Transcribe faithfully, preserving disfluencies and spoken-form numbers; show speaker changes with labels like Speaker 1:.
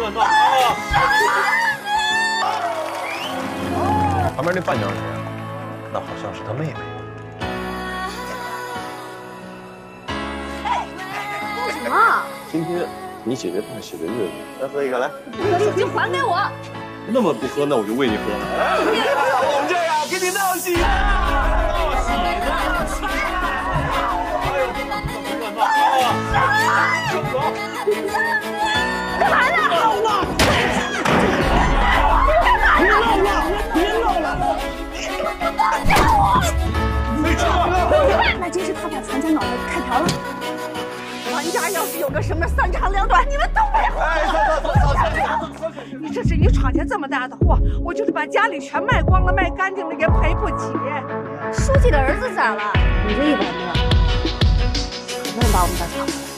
Speaker 1: 热闹啊！旁边那伴娘是谁？那好像是他妹妹。
Speaker 2: 哎，干什么？
Speaker 1: 今天你姐姐办喜的日子，来喝一个来。
Speaker 2: 把手机还给我。
Speaker 1: 那么不喝，那我就喂你喝了。我们这样给你闹喜啊！闹喜呢！哎呦，热闹啊！
Speaker 2: 干嘛呢？
Speaker 1: 闹了！别闹了！别闹了！没吃过。
Speaker 2: 那真是他把咱家脑袋给开瓢了。咱家要是有个什么三长两短，你们都别活了！
Speaker 1: 哎，走走走走走！
Speaker 3: 你这是你闯下这么大的祸，我就是把家里全卖光了、卖干净了也赔不起。
Speaker 2: 书记的儿子咋了？你这一百个，可能把我们家抢了。